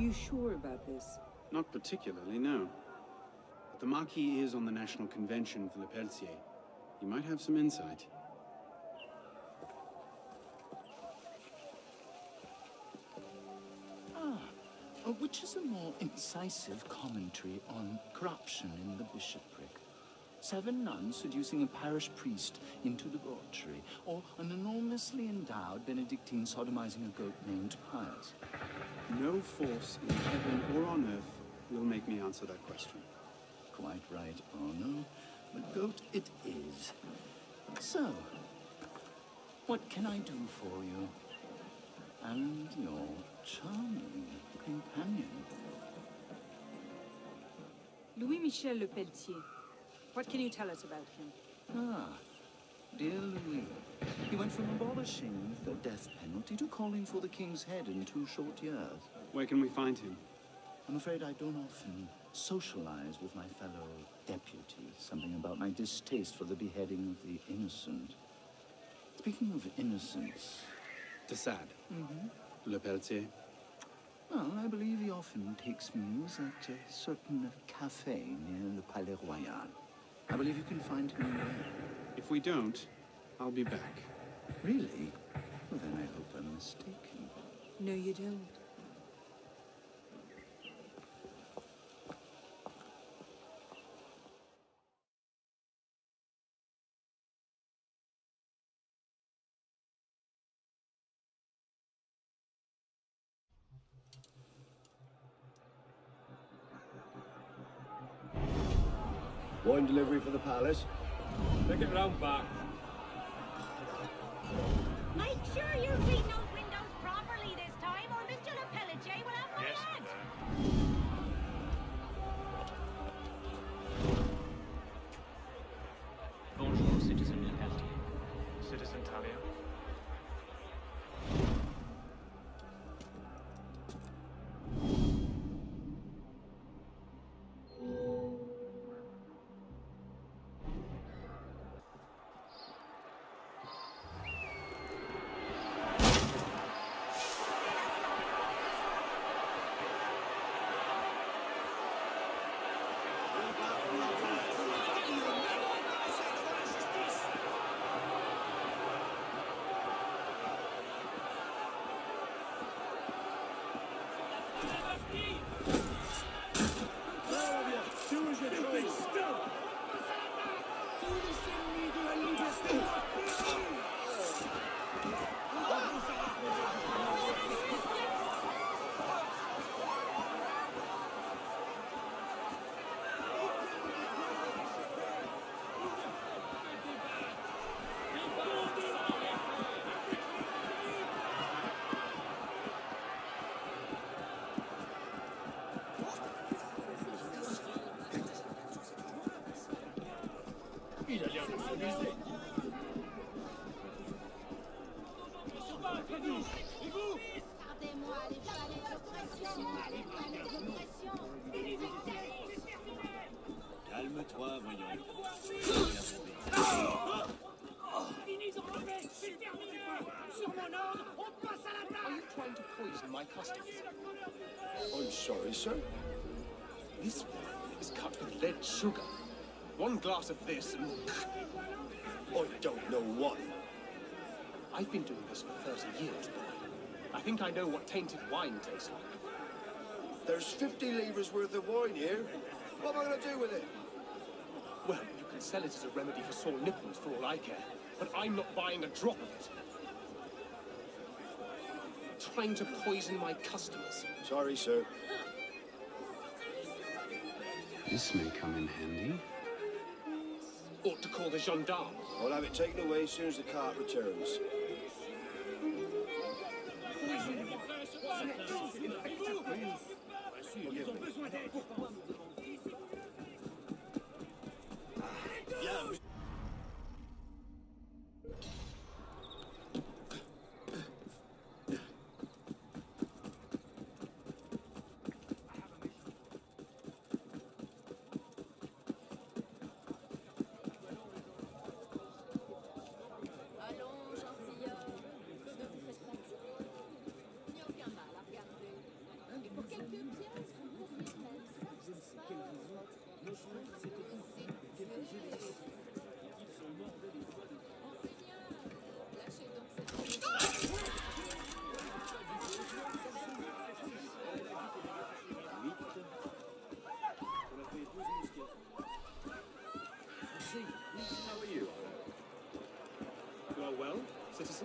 you sure about this? Not particularly, no. But the Marquis is on the National Convention for Le Peletier. He might have some insight. Which is a more incisive commentary on corruption in the bishopric? 7 nuns seducing a parish priest into debauchery, or an enormously endowed Benedictine sodomizing a goat named Pius? No force in heaven or on earth will make me answer that question. Quite right, Arno. The goat it is. So, what can I do for you? And your charming companion. Louis-Michel le Peletier. What can you tell us about him? Ah, dear Louis. He went from abolishing the death penalty to calling for the king's head in 2 short years. Where can we find him? I'm afraid I don't often socialize with my fellow deputies. Something about my distaste for the beheading of the innocent. Speaking of innocence... De Sade. Le Peletier. Well, I believe he often takes meals at a certain cafe near the Palais-Royal. I believe you can find him there. If we don't, I'll be back. Really? Well, then I hope I'm mistaken. No, you don't. Wine delivery for the palace. Take it round back. Make sure you clean those windows properly this time, or Mr. Le Peletier will have my head. Bonjour, Citizen Le Peletier. Citizen Talia. Il a l'air de s'amuser. Regardez-moi les palais d'oppression, les palais d'oppression. Calme-toi, voyons. Finis d'enlever, c'est terminé. Sur mon ordre, on passe à l'attaque. Are you trying to poison my customers? I'm sorry, sir. This wine is cut with lead sugar. 1 glass of this and... I don't know what. I've been doing this for 30 years, boy. I think I know what tainted wine tastes like. There's 50 livres worth of wine here. What am I going to do with it? Well, you can sell it as a remedy for sore nipples for all I care, but I'm not buying a drop of it. Trying to poison my customers. Sorry, sir. This may come in handy. Ought to call the gendarmes. I'll have it taken away as soon as the cart returns. Pour quelques citizen?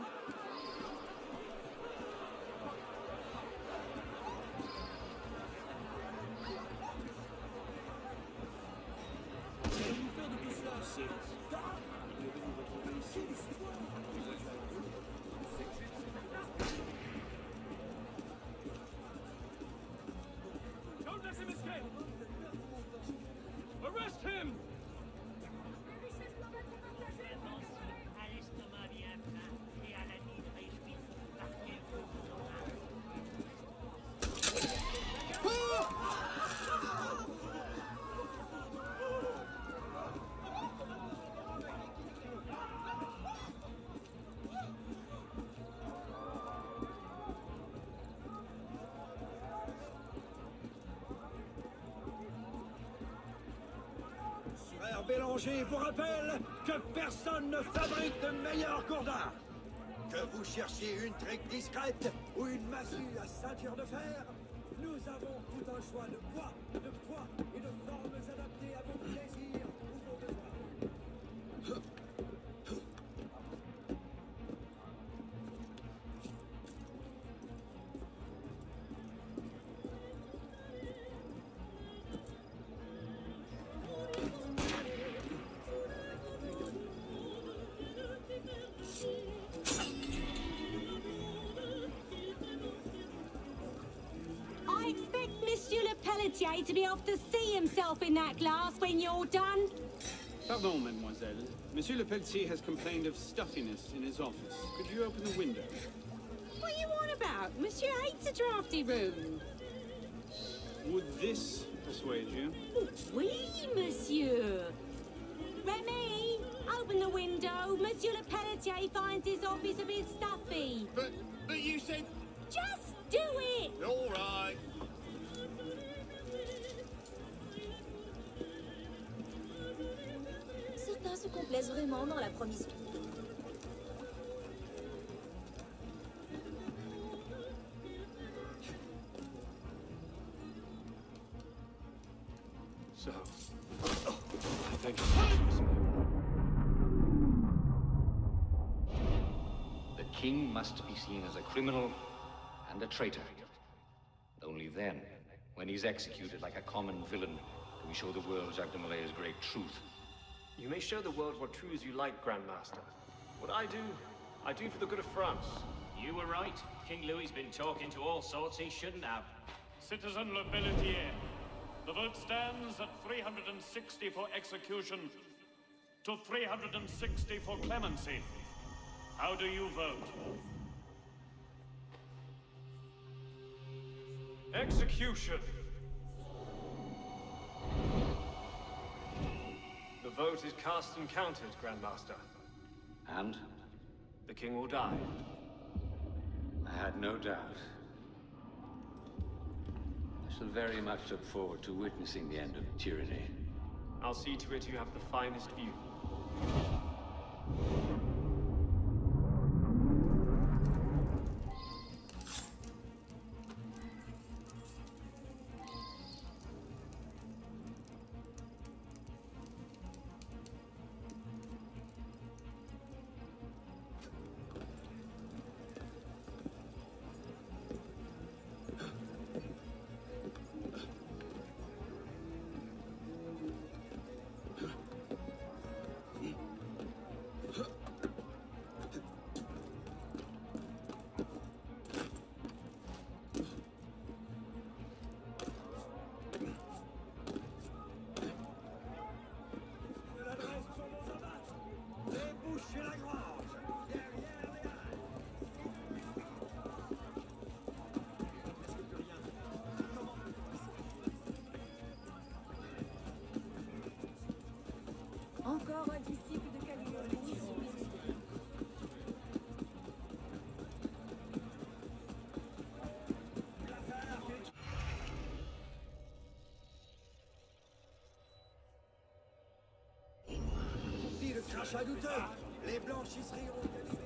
Don't let him escape! Arrest him! Frère Bélanger vous rappelle que personne ne fabrique de meilleurs gourdins. Que vous cherchiez une trique discrète ou une massue à ceinture de fer, nous avons tout un choix de poids, de poids et de formes adaptées à vos plaisirs ou vos besoins. I expect Monsieur le Peletier to be off to see himself in that glass when you're done. Pardon, mademoiselle. Monsieur le Peletier has complained of stuffiness in his office. Could you open the window? What are you on about? Monsieur hates a drafty room. Would this persuade you? Oui, monsieur. Remy, open the window. Monsieur le Peletier finds his office a bit stuffy. But you said... Just do it! All right. Certains se complaisent vraiment dans la promiscuité. So, I think it's The king must be seen as a criminal and a traitor. Only then, when he's executed like a common villain, do we show the world Jacques de Malay's great truth. You may show the world what truths you like, Grand Master. What I do for the good of France. You were right. King Louis's been talking to all sorts he shouldn't have. Citizen Le Peletier, the vote stands at 360 for execution to 360 for clemency. How do you vote? Execution! The vote is cast and counted, Grand Master. And? The king will die. I had no doubt. I shall very much look forward to witnessing the end of tyranny. I'll see to it you have the finest view. Encore un disciple de Caligula. Dit le crachat douteux, les blanchisseries ont organisé.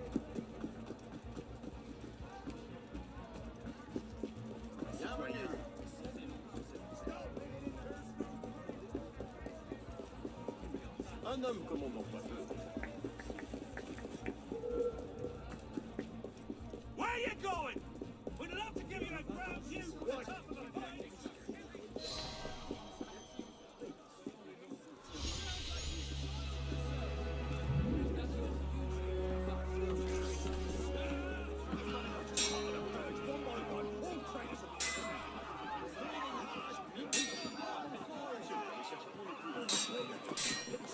un homme comme on n'en voit peu.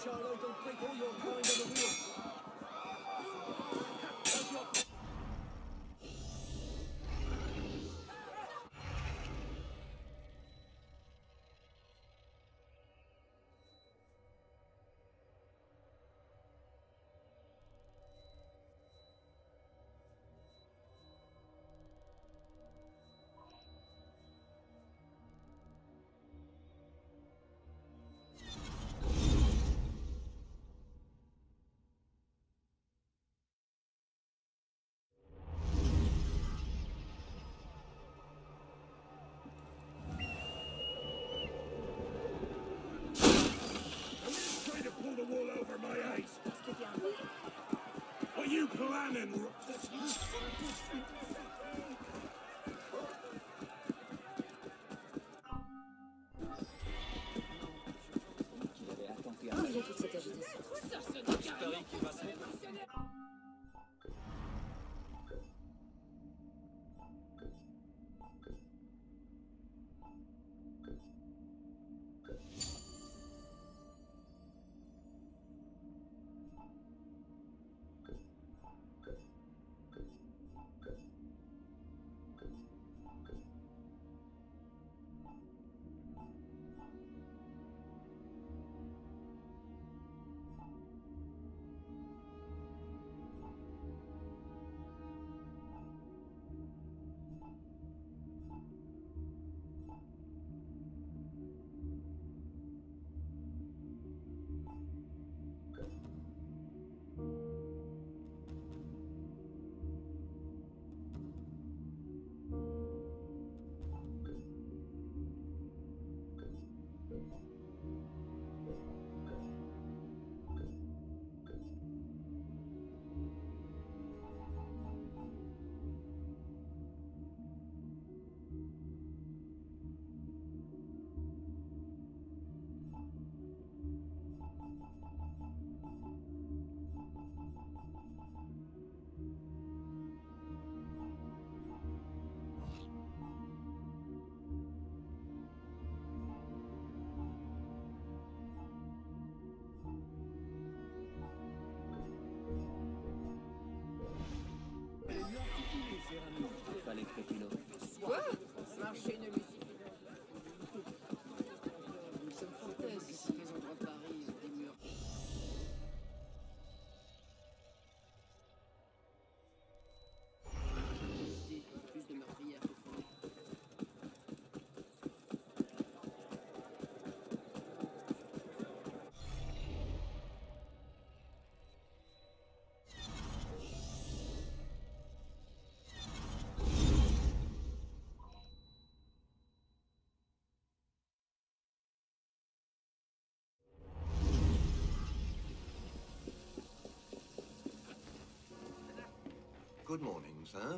Charlotte, don't break all your kind on the wheel. Are you planning? Il y a toute cette agitation. Quoi? Marcher ne lui suffit pas. Nous sommes fantasques ici, les endroits de Paris, des murs. Plus de meurtrières que fournis. Good morning, sir.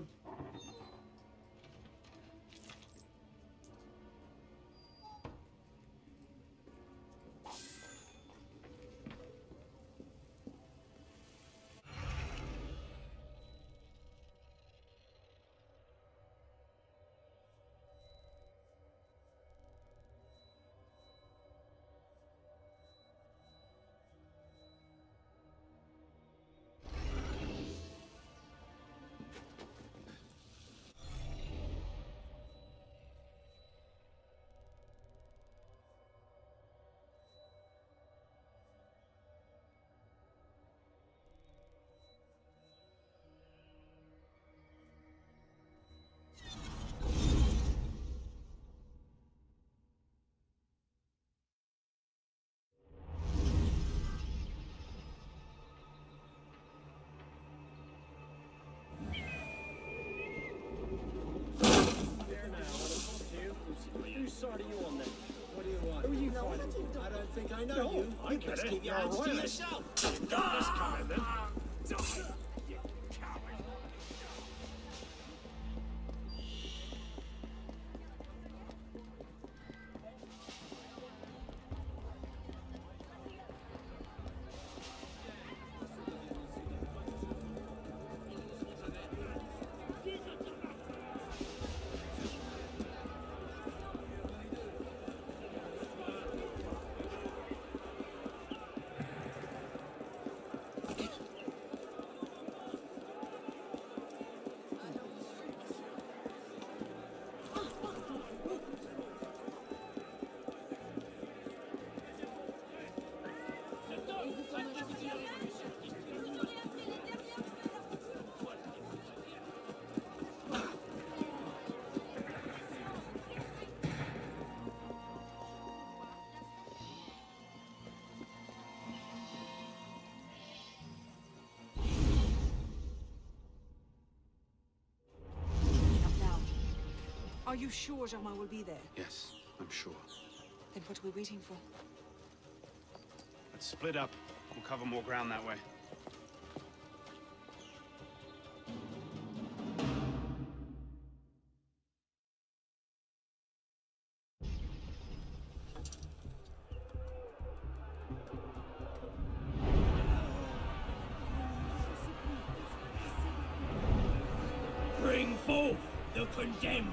Side of you on that? What do you want? Who are you fighting? I don't think I know you. You best keep your hands to yourself. Just come in then. You coward. Are you sure Germain will be there? Yes, I'm sure. Then what are we waiting for? Let's split up. We'll cover more ground that way. Bring forth the condemned!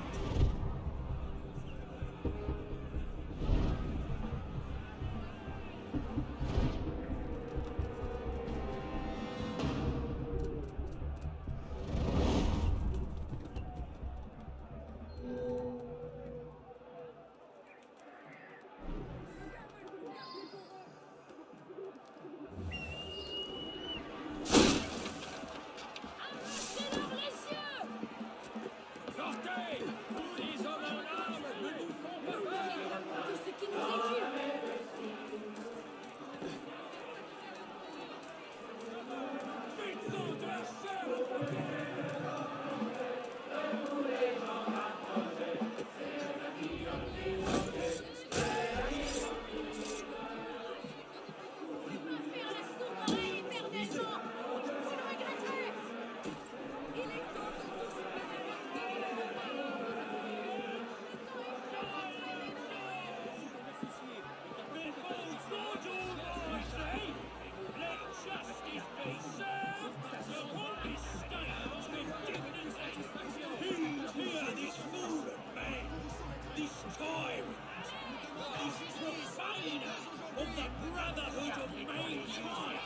Of the Brotherhood of mankind,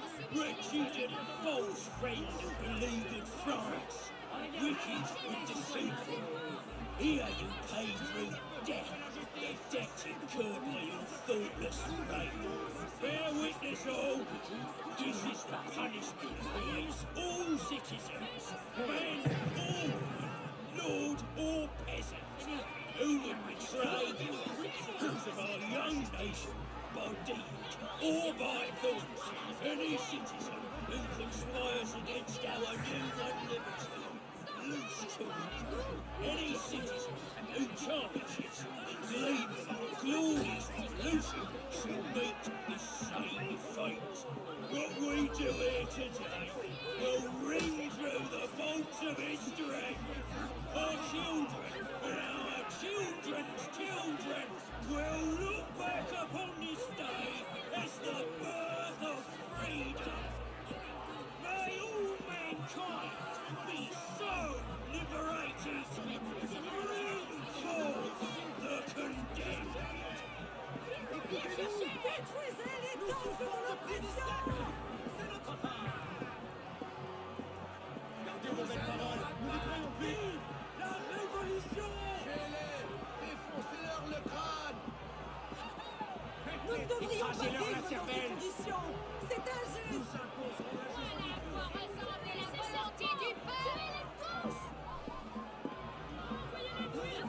wretched and false friend of beleaguered France, wicked and deceitful. Here you pay through death, the debt incurred by your thoughtless reign. Bear witness all, this is the punishment awaits all citizens, man or woman, lord or peasant, who would betray the principles of our young nation by deed or by thought. Any citizen who conspires against our new-won liberty, loose talk. Any citizen who tarnishes the gleaming, glorious revolution shall meet the same fate. What we do here today will ring through the vaults of history. Our children and our children's children will look back upon this day as the birth of freedom. May all mankind be so liberated. Bring forth the condemned. Détruisez les temples de l'oppression! C'est notre part. Gardez vos belles paroles. Nous ne croyons plus. La révolution. Défoncez-leur le crâne. Nous ne devrions pas Écrasez-leur vivre la dans ces cervelle. conditions! C'est injuste! Nous imposerons la justice. Voilà à quoi ressemble la volonté du peuple! Tuez-les tous! Envoyez-les brûler!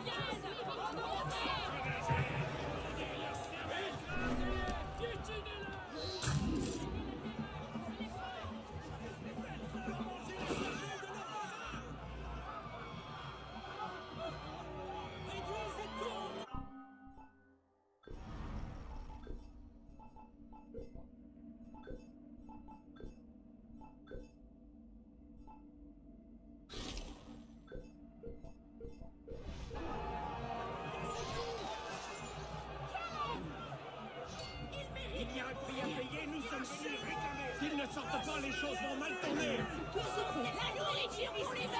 Il y a un prix à payer, nous sommes si réclamés. S'ils ne sortent pas, les choses vont mal tourner. La nourriture pour les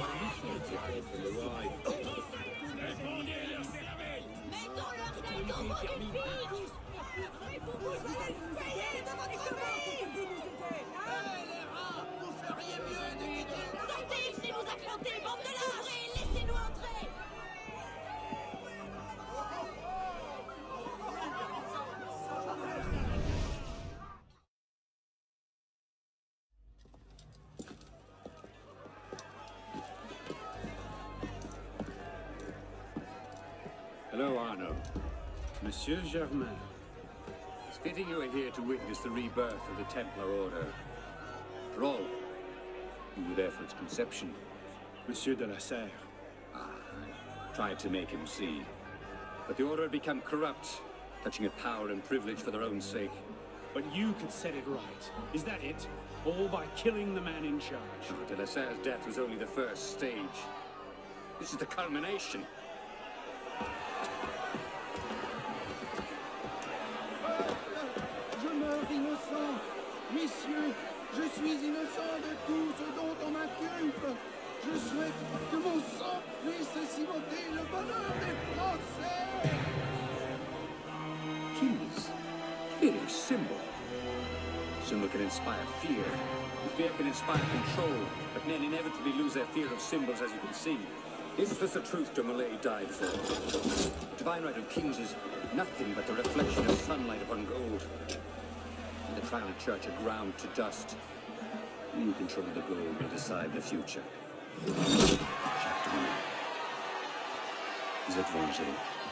Répondez à leur cervelle. mettons-leur tête au bout d'une pique! Vous allez nous payer de votre vie! Vous nous aider, hein? Les rats, vous feriez mieux de quitter. Sortez, laissez-nous affronter, bande de lâches! Laissez-nous entrer! Hello, Arno. Monsieur Germain. It's fitting you are here to witness the rebirth of the Templar Order. For all, you were there for its conception. Monsieur de la Serre. Ah, tried to make him see. But the Order had become corrupt, touching at power and privilege for their own sake. But you could set it right. Is that it? All by killing the man in charge? Oh, de la Serre's death was only the first stage. This is the culmination. Je meurs innocent. Messieurs, je suis innocent de tout ce dont on m'inculpe. Je souhaite que mon sang puisse cimenter le bonheur des Français. Keys. It is symbol. Symbol can inspire fear. And fear can inspire control. But men inevitably lose their fear of symbols, as you can see. Is this the truth Dumoulin died for? The divine right of kings is nothing but the reflection of sunlight upon gold. And the crown and church are ground to dust. You control the gold will decide the future. Chapter 1. Vous êtes vengé.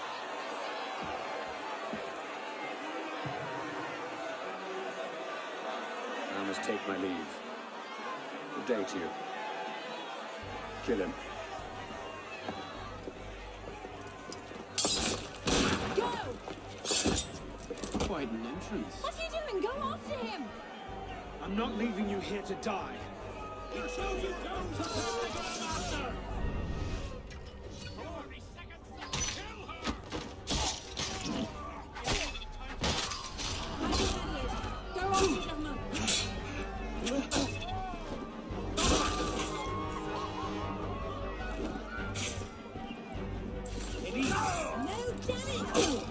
I must take my leave. Good day to you. Kill him. Go! Quite an entrance. What are you doing? Go after him! I'm not leaving you here to die. You show you don't support the Grand Master! Go after Germain! No, damn it!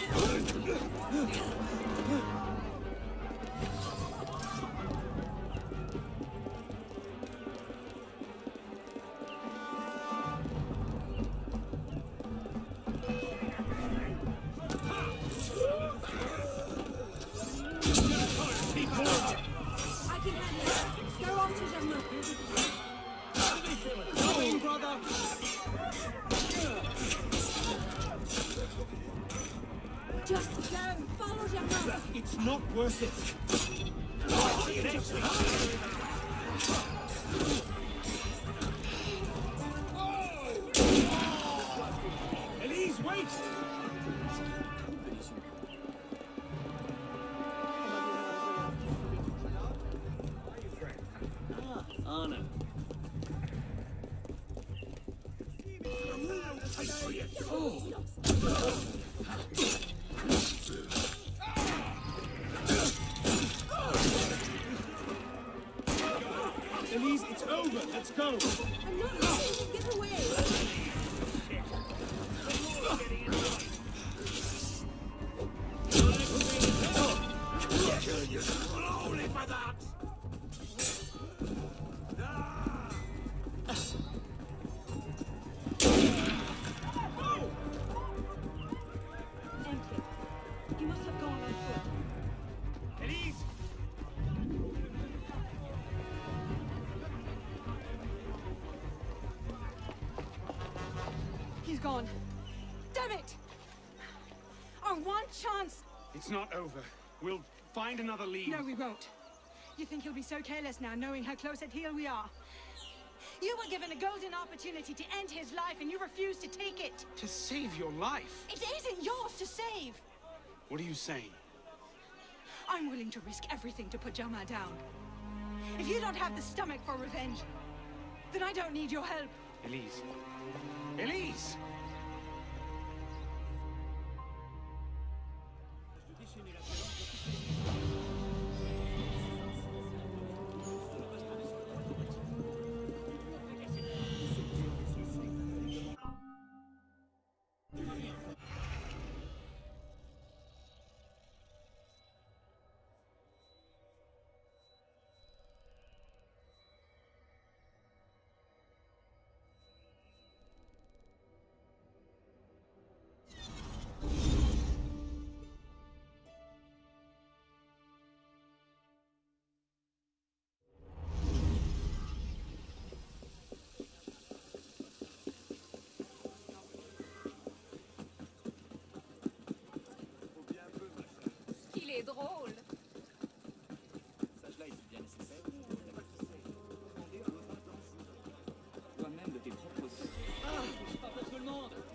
Just go! Follow Germain! It's not worth it. Élise, wait! Arno. Élise, it's over. Let's go. I'm not letting you get away! Only for that! Empty. You must have gone on foot. Élise! He's gone. Damn it! Our one chance! It's not over. We'll find another lead. No, we won't. You think he'll be so careless now, knowing how close at heel we are? You were given a golden opportunity to end his life, and you refused to take it. To save your life? It isn't yours to save. What are you saying? I'm willing to risk everything to put Germain down. If you don't have the stomach for revenge, then I don't need your help. Élise. Élise! C'est drôle. Sache-là, est-il bien nécessaire? Toi-même de tes propres... Ah, pas pour tout le monde.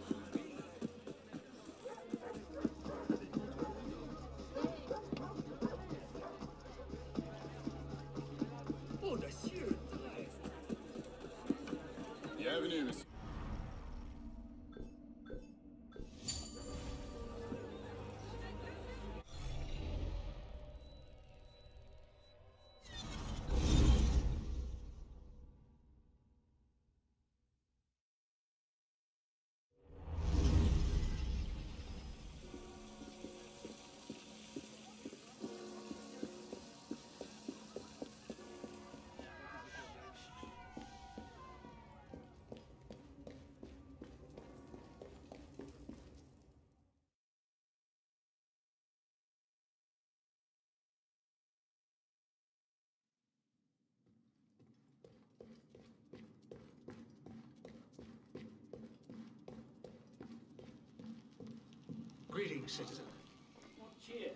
citizen. Cheer.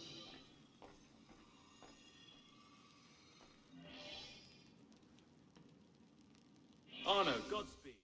Arno, Godspeed.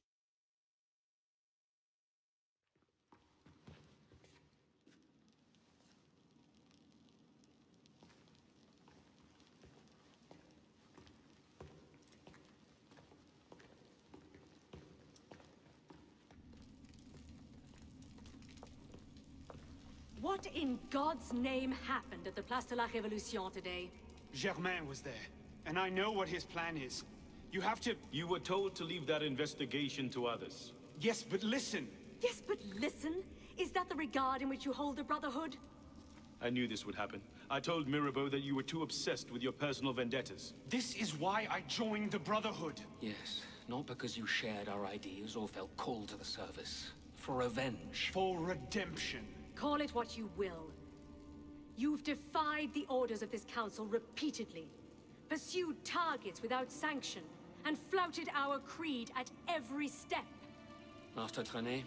What in God's name happened at the Place de la Révolution today? Germain was there, and I know what his plan is. You have to... You were told to leave that investigation to others. Yes, but listen! Yes, but listen? Is that the regard in which you hold the Brotherhood? I knew this would happen. I told Mirabeau that you were too obsessed with your personal vendettas. This is why I joined the Brotherhood. Yes, not because you shared our ideas or felt called to the service. For revenge. For redemption. Call it what you will. You've defied the orders of this council repeatedly, pursued targets without sanction, and flouted our creed at every step. Master Trenet?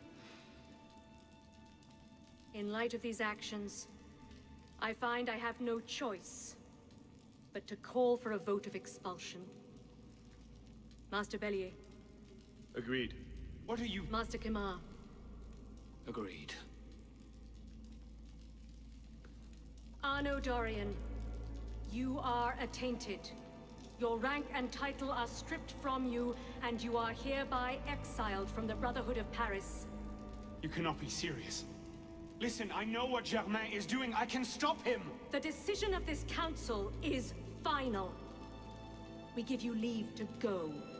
In light of these actions, I find I have no choice but to call for a vote of expulsion. Master Bellier. Agreed. What are you... Master Kimar. Agreed. Arno Dorian, you are attainted. Your rank and title are stripped from you, and you are hereby exiled from the Brotherhood of Paris. You cannot be serious. Listen, I know what Germain is doing. I can stop him! The decision of this council is final. We give you leave to go.